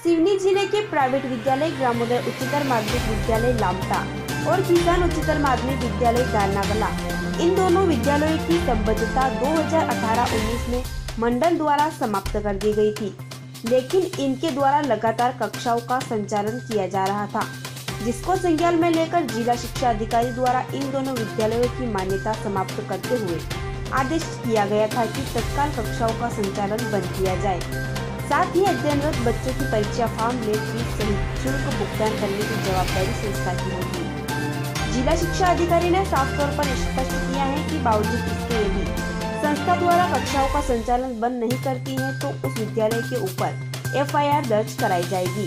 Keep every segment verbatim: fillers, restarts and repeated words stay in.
सिवनी जिले के प्राइवेट विद्यालय ग्रामोदय उच्चतर माध्यमिक विद्यालय लामटा और किसान उच्चतर माध्यमिक विद्यालय दारनागला, इन दोनों विद्यालयों की संबद्धता दो हज़ार अठारह उन्नीस में मंडल द्वारा समाप्त कर दी गई थी, लेकिन इनके द्वारा लगातार कक्षाओं का संचालन किया जा रहा था, जिसको संज्ञान में लेकर जिला शिक्षा अधिकारी द्वारा इन दोनों विद्यालयों की मान्यता समाप्त करते हुए आदेश किया गया था कि तत्काल कक्षाओं का संचालन बंद किया जाए। साथ ही अध्ययनरत बच्चों की परीक्षा फॉर्म, लेट फीस सहित शुल्क भुगतान करने की जवाबदारी संस्था की होगी। जिला शिक्षा अधिकारी ने साफ तौर पर स्पष्ट किया है कि बावजूद इसके यदि संस्था द्वारा कक्षाओं का संचालन बंद नहीं करती है तो उस विद्यालय के ऊपर एफ आई आर दर्ज कराई जाएगी।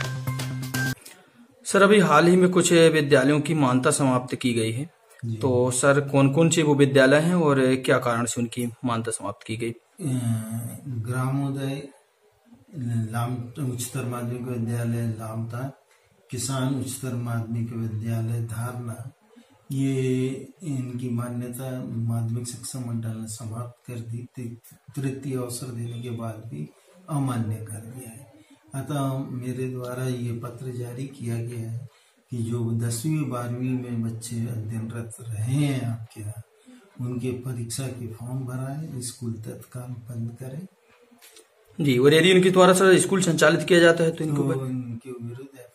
सर, अभी हाल ही में कुछ विद्यालयों की मान्यता समाप्त की गई है, तो सर कौन कौन से वो विद्यालय हैं और क्या कारण से उनकी मान्यता समाप्त की गई? ग्रामोदय उच्चतर माध्यमिक विद्यालय लामटा, किसान उच्चतर माध्यमिक विद्यालय धारना, ये इनकी मान्यता माध्यमिक शिक्षा मंडल ने समाप्त कर दी। तृतीय अवसर देने के बाद भी अमान्य कर दिया है। अतः मेरे द्वारा ये पत्र जारी किया गया है कि जो दसवीं बारहवीं में बच्चे अध्ययनरत रहे हैं आपके यहाँ, उनके परीक्षा के फॉर्म भराए, स्कूल तत्काल बंद करें जी। और यदि उनके द्वारा सर स्कूल संचालित किया जाता है तो इनको तो इनके विरुद्ध